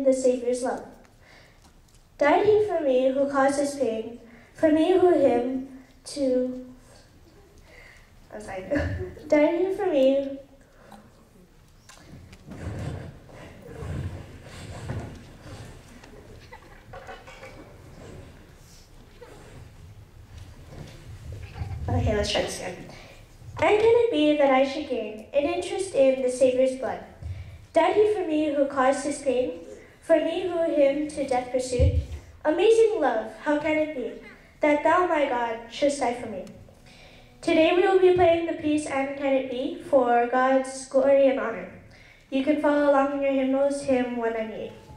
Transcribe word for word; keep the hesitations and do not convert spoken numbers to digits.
the Savior's love. Died he for me who caused his pain, for me who him to... I'm sorry. Died he for me... Okay, let's try this again. And can it be that I should gain an interest in the Savior's blood? Died he for me who caused his pain, for me who him to death pursued? Amazing love, how can it be, that thou, my God, shouldst die for me? Today we will be playing the piece And Can It Be for God's glory and honor. You can follow along in your hymnals, hymn one ninety-eight.